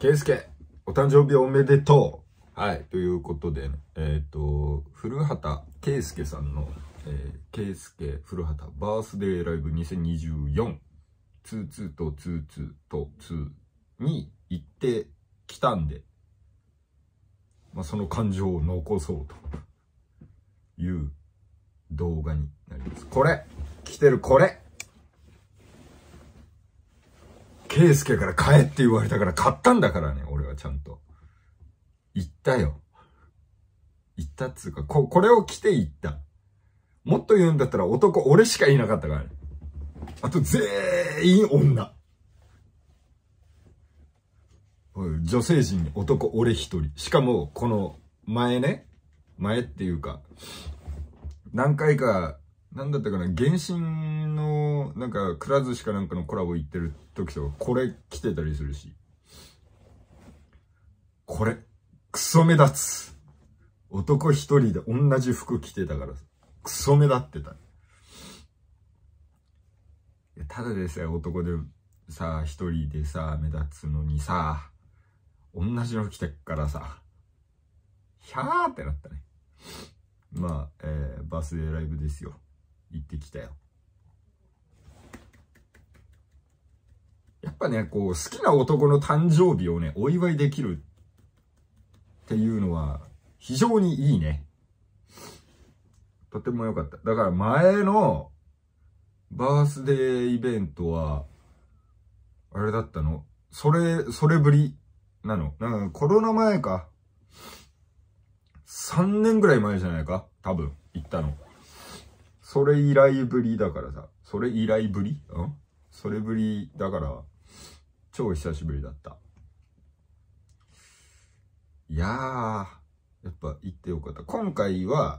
ケイスケ、お誕生日おめでとう。はい。ということでね、古畑圭介さんの、圭介古畑バースデーライブ2024、22と22と2に行ってきたんで、まあ、その感情を残そうという動画になります。これ着てるこれ圭介から買えって言われたから買ったんだからね、俺はちゃんと。行ったよ。行ったっつうか、これを着て行った。もっと言うんだったら男俺しかいなかったからね。あと全員女。女性陣に男俺一人。しかも、この前っていうか、何回か、なんだったかな、原神の、なんか、くら寿司かなんかのコラボ行ってる時とか、これ着てたりするし。これ、クソ目立つ。男一人で同じ服着てたから、クソ目立ってた。いや、ただでさえ男でさ、一人でさ、目立つのにさ、同じの着てっからさ、ひゃーってなったね。まあ、バースデーライブですよ。行ってきたよ。やっぱね、こう、好きな男の誕生日をね、お祝いできるっていうのは、非常にいいね。とても良かった。だから前のバースデーイベントは、あれだったの？それぶりなの？なんかコロナ前か。3年ぐらい前じゃないか？多分、行ったの。それ以来ぶりだからさ。それ以来ぶり？それぶりだから、超久しぶりだった。いやー、やっぱ行ってよかった。今回は、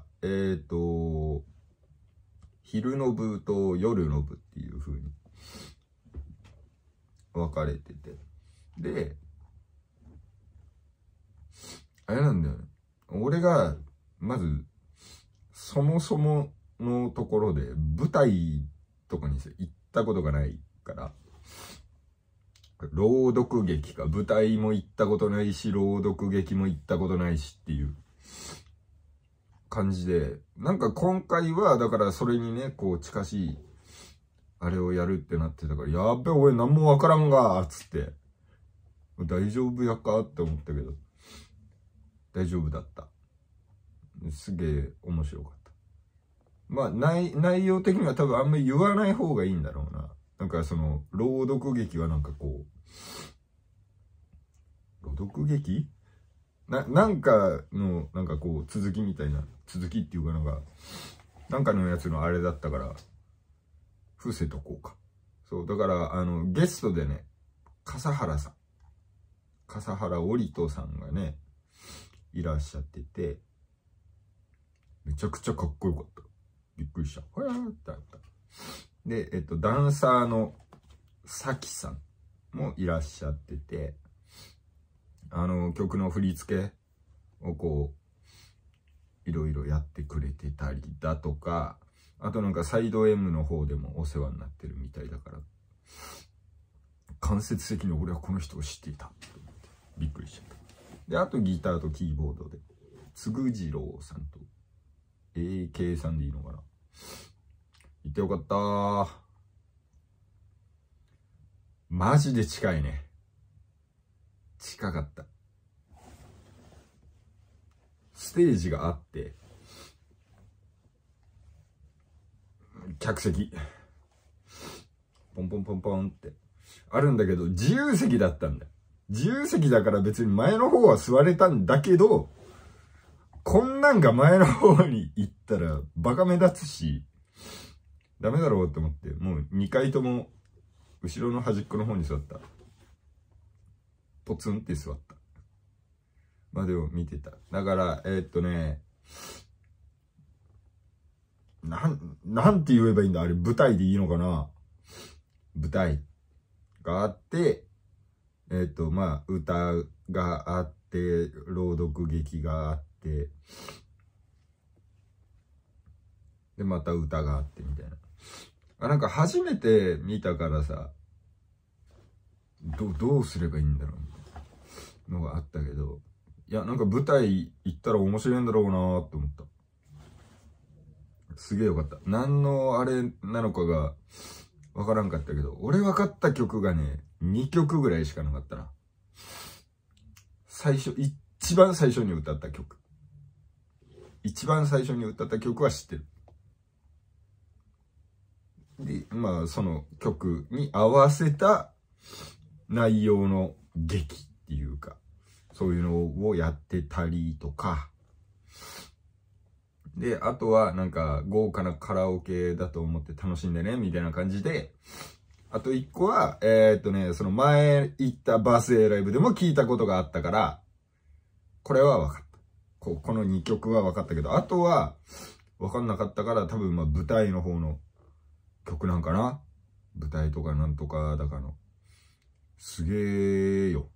昼の部と夜の部っていう風に分かれてて。で、あれなんだよね。俺が、まず、そもそものところで、舞台とかに行ったことがないから、朗読劇か、舞台も行ったことないし、朗読劇も行ったことないしっていう感じで、なんか今回は、だからそれにね、こう近しい、あれをやるってなってたから、やっべ、俺何もわからんが、つって、大丈夫やかって思ったけど、大丈夫だった。すげえ面白かった。まあ、内容的には多分あんまり言わない方がいいんだろうな。なんかその、朗読劇はなんかこう、朗読劇？なんかの、なんかこう、続きみたいな、続きっていうかなんかのやつのあれだったから、伏せとこうか。そう、だから、ゲストでね、笠原織人さんがね、いらっしゃってて、めちゃくちゃかっこよかった。びっくりした。ほやーってあった。で、ダンサーのさきさんもいらっしゃってて、曲の振り付けをこう、いろいろやってくれてたりだとか、あとなんかサイド M の方でもお世話になってるみたいだから、間接的に俺はこの人を知っていたと思ってびっくりしちゃった。で、あとギターとキーボードで、つぐじろうさんと AK さんでいいのかな。行ってよかったー。マジで近いね。近かった。ステージがあって、客席、ポンポンポンポンってあるんだけど、自由席だったんだよ。自由席だから別に前の方は座れたんだけど、こんなんが前の方に行ったらバカ目立つし、ダメだろうって思って、もう2回とも後ろの端っこの方に座った。ポツンって座った。までを見てた。だから、なんて言えばいいんだあれ、舞台でいいのかな？舞台があって、まあ、歌があって、朗読劇があって、で、また歌があってみたいな。なんか初めて見たからさ、どうすればいいんだろうみたいな。 のがあったけど、いや、なんか舞台行ったら面白いんだろうなーって思った。すげえよかった。何のあれなのかがわからんかったけど、俺分かった曲がね、2曲ぐらいしかなかったな。一番最初に歌った曲。一番最初に歌った曲は知ってる。で、まあ、その曲に合わせた内容の劇っていうか、そういうのをやってたりとか。で、あとはなんか豪華なカラオケだと思って楽しんでね、みたいな感じで。あと一個は、その前行ったバースデーライブでも聞いたことがあったから、これは分かった。この2曲は分かったけど、あとは分かんなかったから多分まあ舞台の方の曲なんかな。舞台とかなんとかだかの。すげえよ。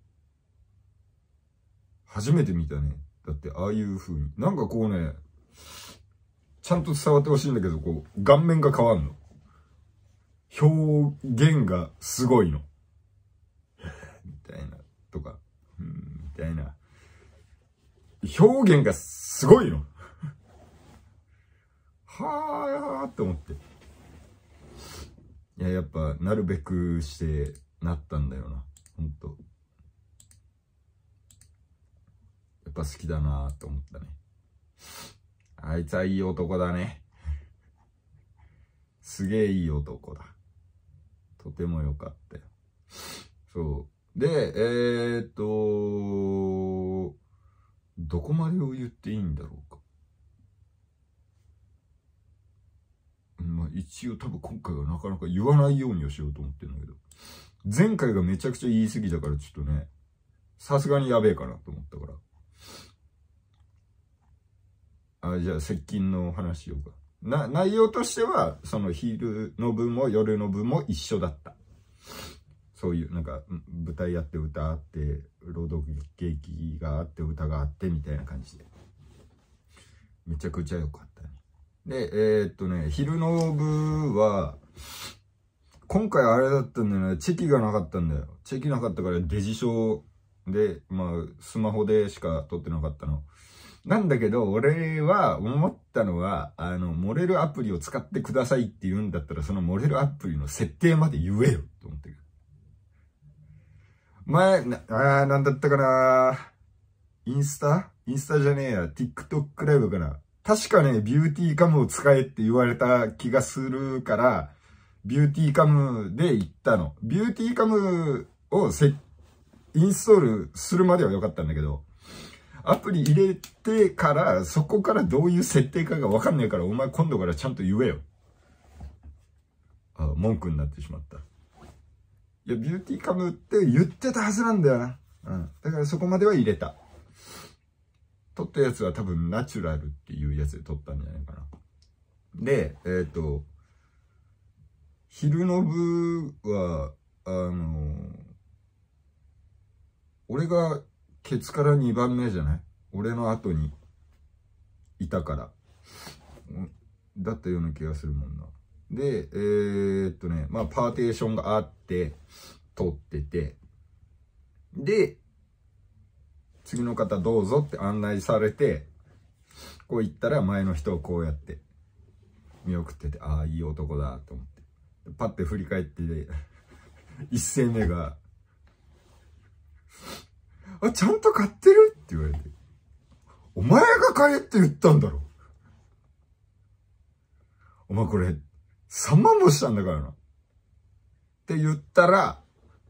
初めて見たね。だってああいう風に。なんかこうね、ちゃんと伝わってほしいんだけど、こう、顔面が変わんの。表現がすごいの。みたいな。とか、みたいな。表現がすごいの。はーって思って。いや、やっぱ、なるべくしてなったんだよな。ほんと。やっぱ好きだなって思ったね。あいつはいい男だね。すげえいい男だ。とても良かったよ。そう。で、どこまでを言っていいんだろうか。まあ一応多分今回はなかなか言わないようにはしようと思ってるんだけど。前回がめちゃくちゃ言い過ぎたからちょっとね、さすがにやべえかなと思ったから。じゃあ接近の話しようか。内容としては、その昼の分も夜の分も一緒だった。そういう、なんか、舞台やって歌あって、朗読劇があって歌があってみたいな感じで。めちゃくちゃ良かったね。で、昼の部は、今回あれだったんだよね。チェキがなかったんだよ。チェキなかったからデジシで、まあ、スマホでしか撮ってなかったの。なんだけど、俺は思ったのは、モレルアプリを使ってくださいって言うんだったら、そのモレルアプリの設定まで言えよと思ってる。前、なんだったかな。インスタじゃねえや。TikTok ライブかな。確かね、ビューティーカムを使えって言われた気がするから、ビューティーカムで行ったの。ビューティーカムをインストールするまでは良かったんだけど、アプリ入れてから、そこからどういう設定かが分かんないから、お前今度からちゃんと言えよ。文句になってしまった。いや、ビューティーカムって言ってたはずなんだよな。だからそこまでは入れた。撮ったやつは多分ナチュラルっていうやつで撮ったんじゃないかな。で、昼の部は、俺がケツから2番目じゃない？俺の後にいたから。だったような気がするもんな。で、まあ、パーテーションがあって、撮ってて、で、次の方どうぞって案内されて、こう行ったら前の人をこうやって見送ってて、ああ、いい男だと思って。パッて振り返って、一声目が、ちゃんと買ってるって言われて、お前が買えって言ったんだろ。お前これ、3万もしたんだからな。って言ったら、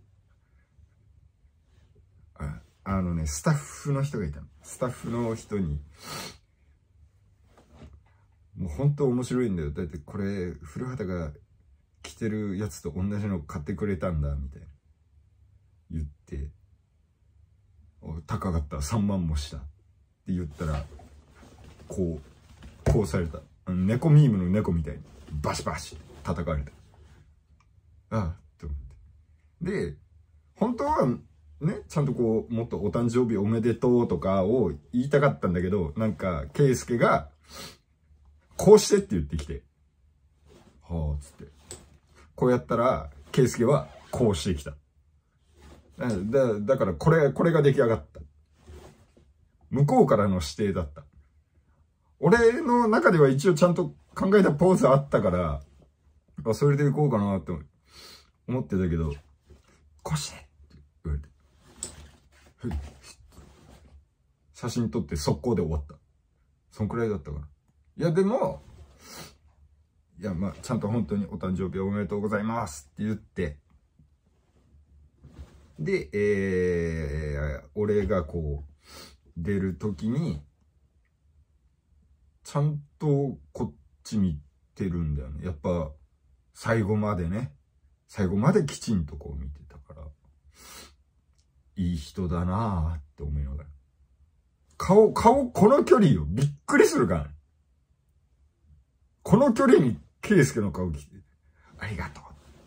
スタッフの人がいたの。スタッフの人に、もう本当面白いんだよ。だってこれ、古畑が着てるやつと同じの買ってくれたんだ、みたいな。言って、高かった、3万もした。って言ったら、こうされた。猫ミームの猫みたいに、バシバシ叩かれた。と思って。で、本当は、ね、ちゃんとこう、もっとお誕生日おめでとうとかを言いたかったんだけど、なんか、ケイスケが、こうしてって言ってきて、はぁ、つって。こうやったら、ケイスケは、こうしてきた。 だからこれが出来上がった。向こうからの指定だった。俺の中では一応ちゃんと考えたポーズあったから、それでいこうかなって思ってたけど、こうしてって言われて。写真撮って速攻で終わった。そんくらいだったから。いや、でも、いや、まあ、ちゃんと本当にお誕生日おめでとうございますって言って、で、俺がこう、出るときに、ちゃんとこっち見てるんだよね。やっぱ、最後まできちんとこう見てたから、いい人だなぁって思いながら。顔、この距離よ。びっくりするからね。この距離に圭介の顔来て、ありがとう。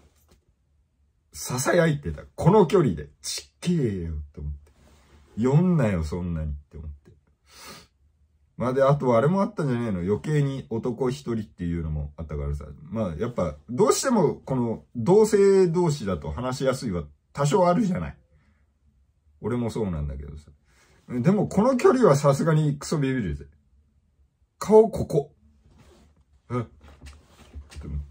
囁いてた。この距離で。ちっけえよって思って。読んなよ、そんなにって思って。まあで、あとあれもあったんじゃねえの。余計に男一人っていうのもあったからさ。まあやっぱ、どうしてもこの同性同士だと話しやすいは多少あるじゃない。俺もそうなんだけどさ。でもこの距離はさすがにクソビビるぜ。顔ここ。って思って。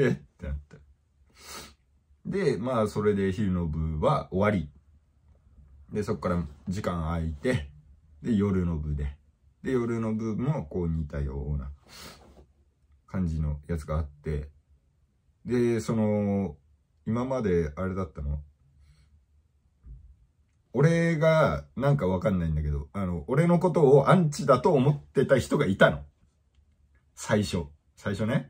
ってなった。で、まあそれで昼の部は終わり。で、そっから時間空いて、で、夜の部で。で、夜の部もこう似たような感じのやつがあって、で、今まであれだったの。俺が、なんかわかんないんだけど、俺のことをアンチだと思ってた人がいたの。最初ね。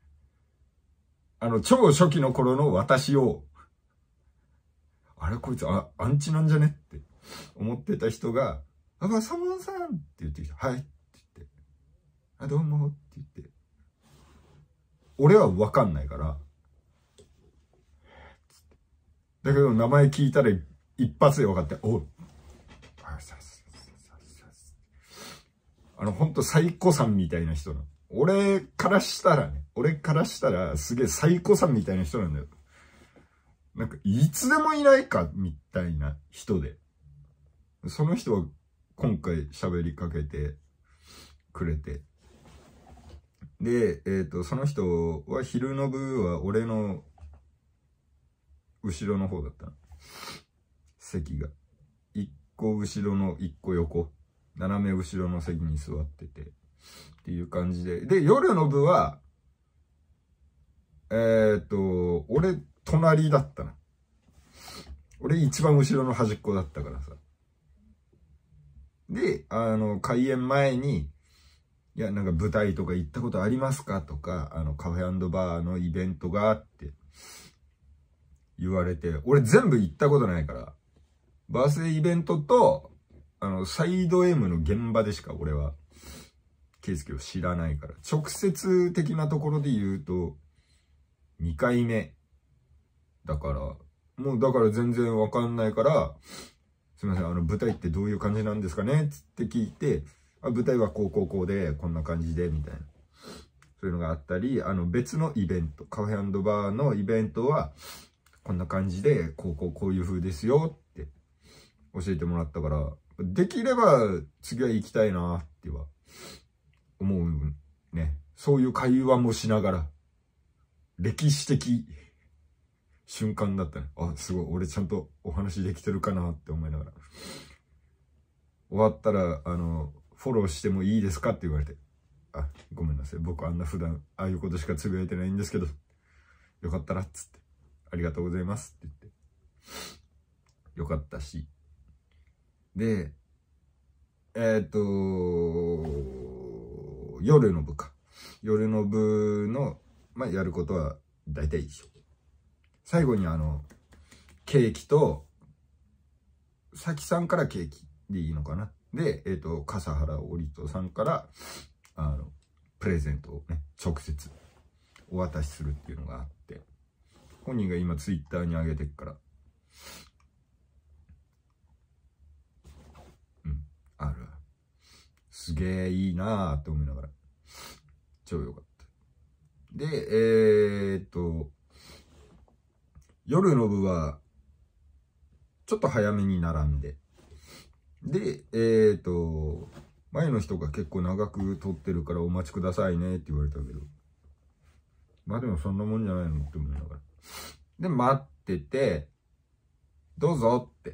超初期の頃の私を、あれこいつ、アンチなんじゃねって思ってた人が、サモンさんって言ってきた。はいって言って。どうもって言って。俺はわかんないから。だけど名前聞いたら一発で分かって、おう。ほんとサイコさんみたいな人なの。俺からしたらすげえサイコさんみたいな人なんだよ。なんか、いつでもいないかみたいな人で。その人は今回喋りかけてくれて。で、その人は昼の部は俺の後ろの方だったの。席が。一個後ろの一個横。斜め後ろの席に座ってて。っていう感じで。で、夜の部は、俺、隣だったな。俺一番後ろの端っこだったからさ。で、開演前に、いや、なんか舞台とか行ったことありますかとか、カフェ&バーのイベントがあって言われて、俺全部行ったことないから、バースデーイベントと、サイド M の現場でしか俺は、圭介を知らないから、直接的なところで言うと、2回目。だから、だから全然わかんないから、すいません、舞台ってどういう感じなんですかねつって聞いて、舞台はこうで、こんな感じで、みたいな。そういうのがあったり、別のイベント、カフェ&バーのイベントは、こんな感じで、こういう風ですよって教えてもらったから、できれば次は行きたいなっては思うね。そういう会話もしながら、歴史的瞬間だったね。すごい、俺ちゃんとお話できてるかなって思いながら。終わったら、フォローしてもいいですかって言われて。ごめんなさい。僕普段、ああいうことしかつぶやいてないんですけど、よかったらっつって、ありがとうございますって言って。よかったし。で、夜の部か。夜の部の、やることは大体一緒。最後にケーキと、さきさんからケーキでいいのかな。で、笠原織人さんから、プレゼントをね、直接お渡しするっていうのがあって、本人が今ツイッターに上げてっから、ある。すげえいいなーって思いながら、超良かった。で、夜の部は、 ちょっと早めに並んで。で、前の人が結構長く撮ってるからお待ちくださいねって言われたけど。まあでもそんなもんじゃないのって思いながら。で、待ってて、どうぞって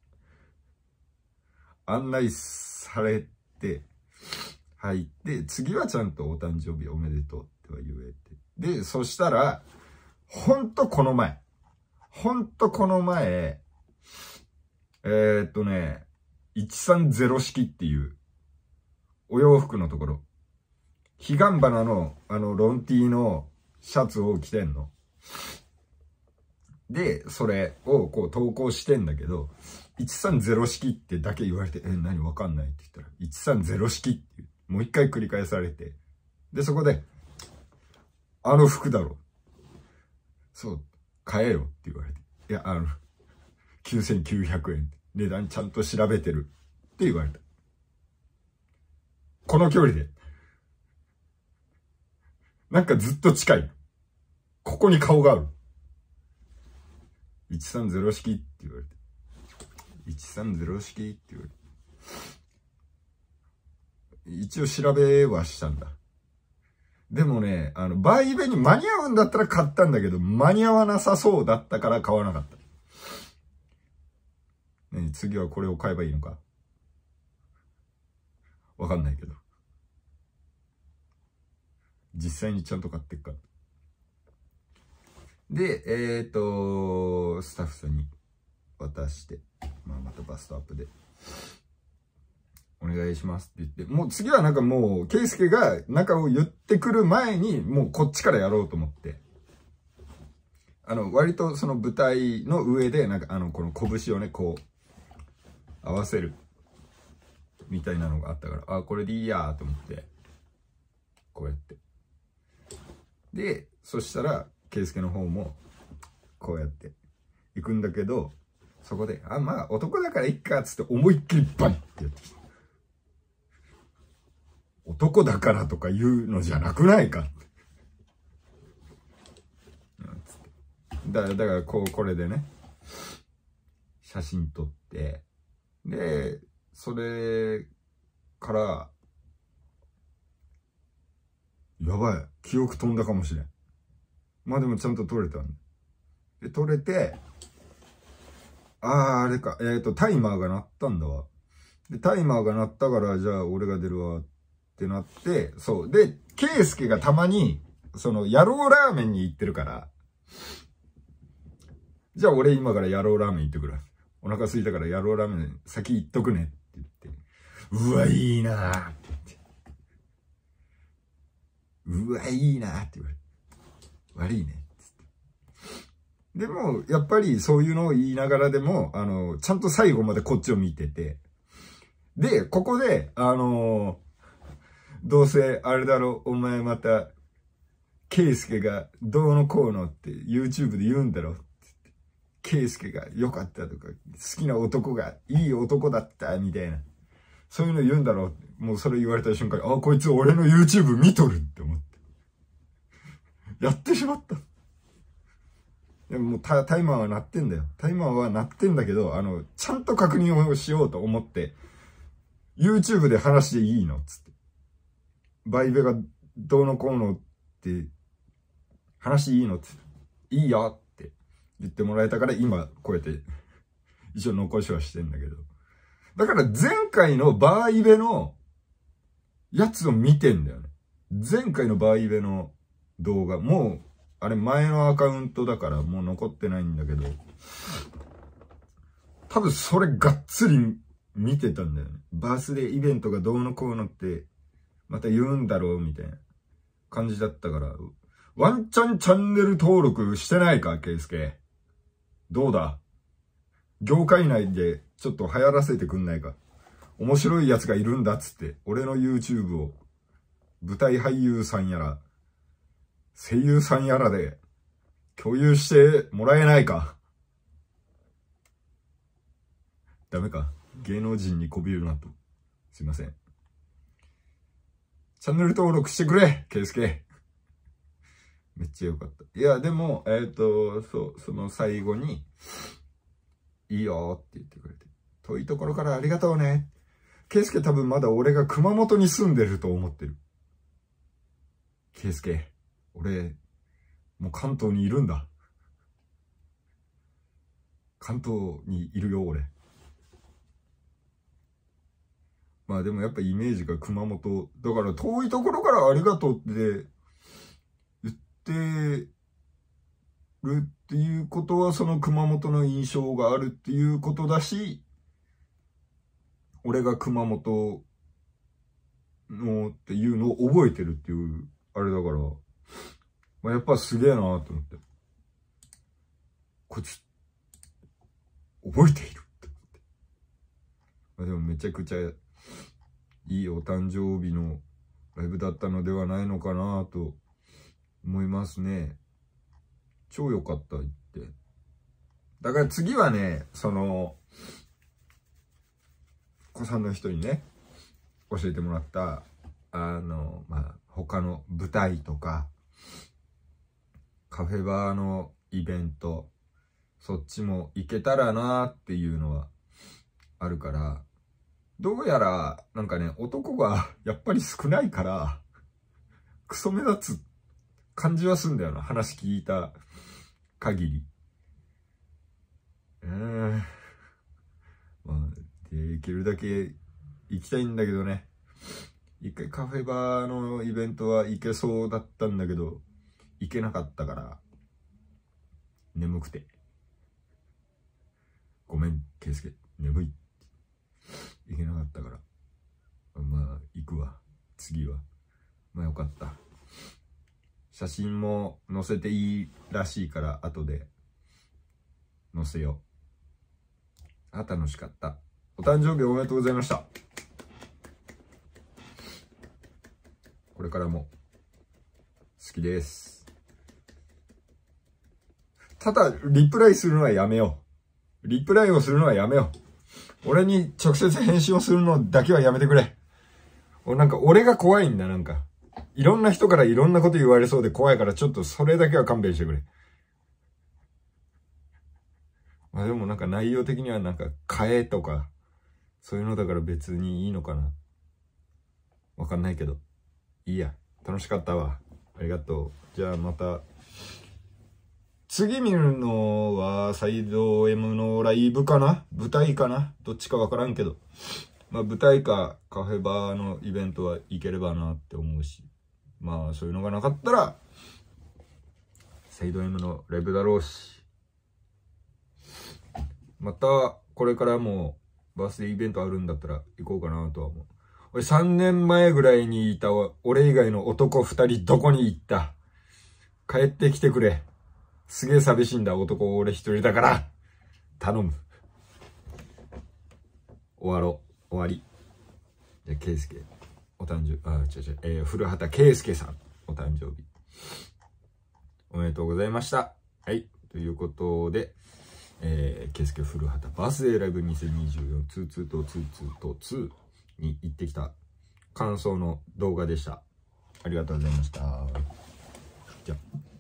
案内されて、入って、次はちゃんとお誕生日おめでとうっては言えて。で、そしたら、ほんとこの前、130式っていう、お洋服のところ、彼岸花のロンティーのシャツを着てんの。で、それをこう投稿してんだけど、130式ってだけ言われて、何わかんないって言ったら、130式ってもう一回繰り返されて、で、そこで、あの服だろ。そう、買えよって言われて。いや、9900円。値段ちゃんと調べてる。って言われた。この距離で。なんかずっと近い。ここに顔がある。130式って言われて。130式って言われて。一応調べはしたんだ。でもね、バイベに間に合うんだったら買ったんだけど、間に合わなさそうだったから買わなかった。ね、次はこれを買えばいいのかわかんないけど。実際にちゃんと買ってっか。で、スタッフさんに渡して、またバストアップで。お願いしますって言って、もう次はなんかもう、ケイスケが中を言ってくる前に、もうこっちからやろうと思って。割とその舞台の上で、なんかこの拳をね、こう、合わせる。みたいなのがあったから、あ、これでいいやと思って。こうやって。で、そしたら、ケイスケの方も、こうやって、行くんだけど、そこで、まあ、男だからいっか、つって思いっきりバンってやってきた。男だからとか言うのじゃなくないかって。だからこれでね、写真撮って、で、それから、やばい、記憶飛んだかもしれん。まあでもちゃんと撮れたんで。で、撮れて、あれか、タイマーが鳴ったんだわ。で、タイマーが鳴ったから、じゃあ俺が出るわってなって、そう。で、ケイスケがたまに、野郎ラーメンに行ってるから、じゃあ俺今から野郎ラーメン行ってくる。お腹空いたから野郎ラーメン先行っとくねって言って、うわ、いいなーって言って。うわ、いいなーって言われて。悪いね。でも、やっぱりそういうのを言いながらでも、ちゃんと最後までこっちを見てて。で、ここで、どうせ、あれだろ、お前また、ケイスケがどうのこうのって YouTube で言うんだろって。ケイスケが良かったとか、好きな男がいい男だったみたいな。そういうの言うんだろう。もうそれ言われた瞬間に、こいつ俺の YouTube 見とるって思って。やってしまった。でももうタイマーは鳴ってんだよ。タイマーは鳴ってんだけど、ちゃんと確認をしようと思って、YouTube で話していいのつって。バイベがどうのこうのって、話していいのつって。いいよって言ってもらえたから今こうやって一応残しはしてんだけど。だから前回のバイベのやつを見てんだよね。前回のバイベの動画、もう、あれ前のアカウントだからもう残ってないんだけど、多分それがっつり見てたんだよね。バースデーイベントがどうのこうのってまた言うんだろうみたいな感じだったから、ワンチャンチャンネル登録してないか、ケイスケ。どうだ？業界内でちょっと流行らせてくんないか。面白いやつがいるんだっつって、俺の YouTube を舞台俳優さんやら、声優さんやらで共有してもらえないか。ダメか。芸能人に媚びるなと。すいません。チャンネル登録してくれ、ケイスケ。めっちゃよかった。いや、でも、その最後に、 いいよって言ってくれて。遠いところからありがとうね。圭介多分まだ俺が熊本に住んでると思ってる。圭介、俺、もう関東にいるんだ。関東にいるよ、俺。まあでもやっぱイメージが熊本。だから遠いところからありがとうって言ってるっていうことは、その熊本の印象があるっていうことだし、俺が熊本のっていうのを覚えてるっていう、あれだから、まあ、やっぱすげえなと思って。こいつ、覚えているって思って。まあ、でもめちゃくちゃいいお誕生日のライブだったのではないのかなと思いますね。超良かった言って。だから次はね、子さんの人にね、教えてもらった、他の舞台とか、カフェバーのイベント、そっちも行けたらなっていうのはあるから、どうやら、なんかね、男がやっぱり少ないから、クソ目立つ感じはすんだよな、話聞いた限り。まあ、できるだけ行きたいんだけどね。一回カフェバーのイベントは行けそうだったんだけど、行けなかったから、眠くて。ごめん、圭介、眠い。行けなかったから。まあ、行くわ。次は。まあよかった。写真も載せていいらしいから、後で載せよう。楽しかった。お誕生日おめでとうございました。これからも好きです。ただ、リプライするのはやめよう。リプライをするのはやめよう。俺に直接返信をするのだけはやめてくれ。なんか俺が怖いんだ、なんか。いろんな人からいろんなこと言われそうで怖いから、ちょっとそれだけは勘弁してくれ。まあでもなんか内容的にはなんか変えとか、そういうのだから別にいいのかな。わかんないけど。いいや。楽しかったわ。ありがとう。じゃあまた。次見るのは、サイド M のライブかな？舞台かな？どっちかわからんけど。まあ舞台かカフェバーのイベントは行ければなって思うし。まあそういうのがなかったら、サイド M のライブだろうし。また、これからもバースデーイベントあるんだったら行こうかなとは思う。俺3年前ぐらいにいた俺以外の男2人どこに行った？帰ってきてくれ。すげえ寂しいんだ、男俺一人だから。頼む。終わろう。終わり。じゃあ、圭介。お誕生日、古畑圭介さん。お誕生日。おめでとうございました。はい。ということで、圭介古畑バースデーライブ2024、22と22と2に行ってきた感想の動画でした。ありがとうございました。じゃあ。